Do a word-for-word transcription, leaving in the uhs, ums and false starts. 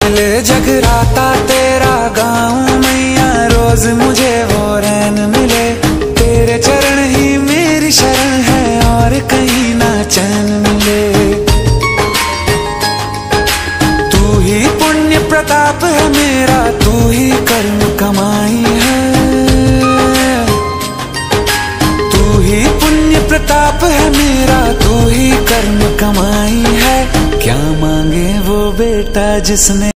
ले जगराता तेरा गाऊं मैया, रोज मुझे वो रैन मिले। तेरे चरण ही मेरी शरण है और कहीं ना चैन मिले। तू ही पुण्य प्रताप है मेरा, तू ही कर्म कमाई है। तू ही पुण्य प्रताप है मेरा, तू ही कर्म कमाई है। क्या मांगे वो बेटा जिसने